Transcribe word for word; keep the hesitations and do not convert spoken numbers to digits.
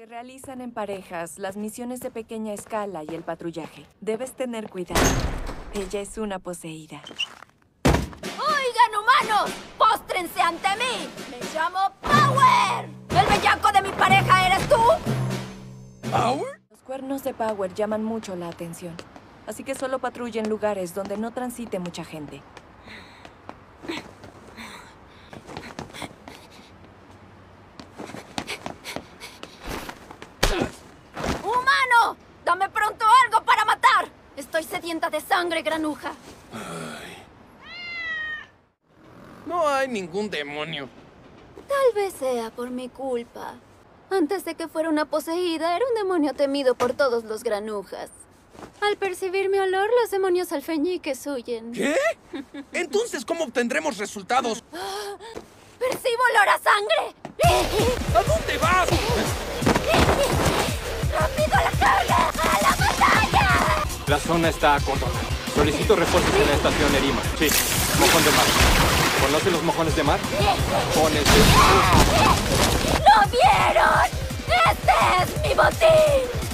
realizan en parejas las misiones de pequeña escala y el patrullaje. Debes tener cuidado. Ella es una poseída. ¡Oigan, humanos! ¡Póstrense ante mí! ¡Me llamo Power! ¿El bellaco de mi pareja eres tú? ¿Power? Los cuernos de Power llaman mucho la atención. Así que solo patrulla en lugares donde no transite mucha gente. ¡Humano! ¡Dame pronto algo para matar! Estoy sedienta de sangre, granuja. Ay. No hay ningún demonio. Tal vez sea por mi culpa. Antes de que fuera una poseída, era un demonio temido por todos los granujas. Al percibir mi olor, los demonios alfeñiques huyen. ¿Qué? Entonces, ¿cómo obtendremos resultados? ¡Percibo olor a sangre! ¿A dónde vas? ¡Rápido a la carga! ¡A la batalla! La zona está acordonada. Solicito refuerzos en la estación Erima. Sí, mojón de mar. ¿Conoce los mojones de mar? Mojones de... ¿Lo vieron? ¡Este es mi botín!